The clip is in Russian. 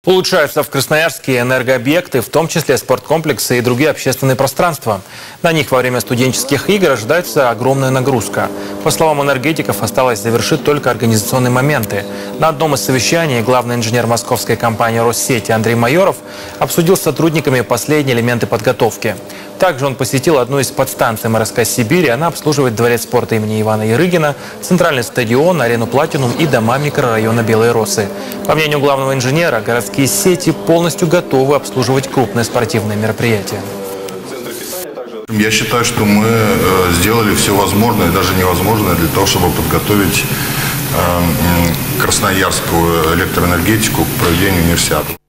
Улучшаются в Красноярске энергообъекты, в том числе спорткомплексы и другие общественные пространства. На них во время студенческих игр ожидается огромная нагрузка. По словам энергетиков, осталось завершить только организационные моменты. На одном из совещаний главный инженер московской компании «Россети» Андрей Майоров обсудил с сотрудниками последние элементы подготовки. Также он посетил одну из подстанций МРСК «Сибири». Она обслуживает дворец спорта имени Ивана Ярыгина, центральный стадион, арену «Платинум» и дома микрорайона Белые Росы. По мнению главного инженера, городские сети полностью готовы обслуживать крупные спортивные мероприятия. Я считаю, что мы сделали все возможное, даже невозможное, для того, чтобы подготовить красноярскую электроэнергетику к проведению универсиады.